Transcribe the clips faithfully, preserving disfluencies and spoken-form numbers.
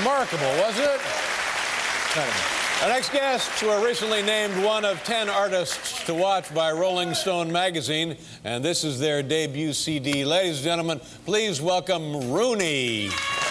Remarkable, wasn't it? Our next guests were recently named one of ten artists to watch by Rolling Stone magazine, and this is their debut C D. Ladies and gentlemen, please welcome Rooney.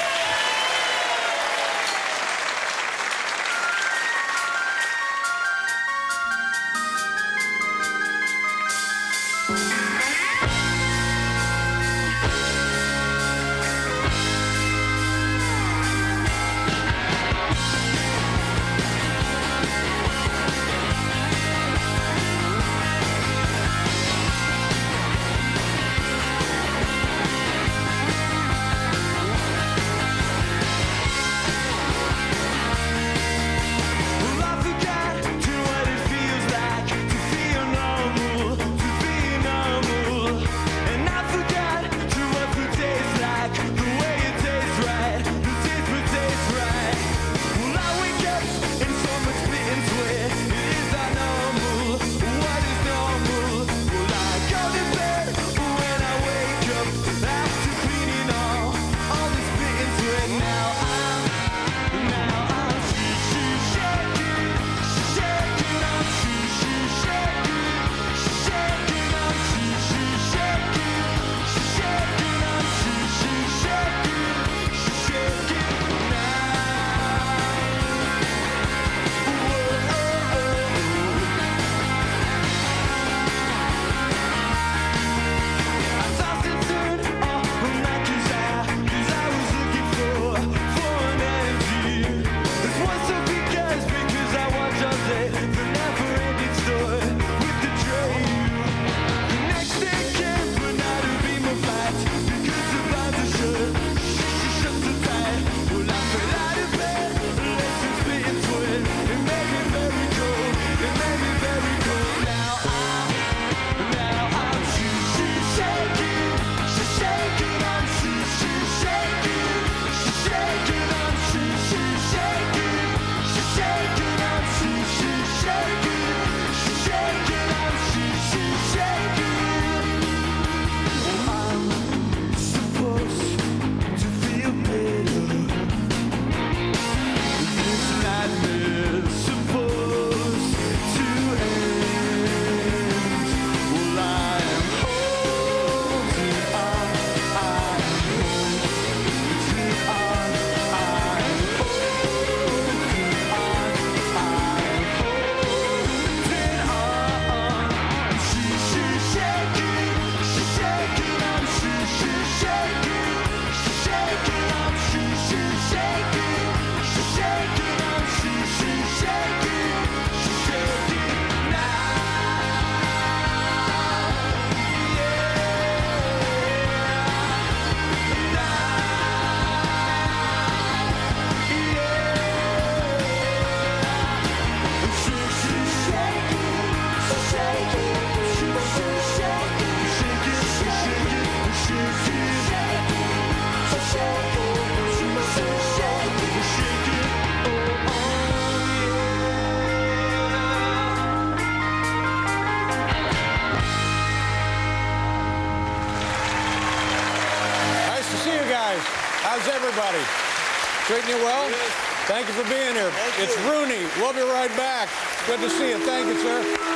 How's everybody? Treating you well? Thank you for being here. It's Rooney. We'll be right back. Good to see you. Thank you, sir.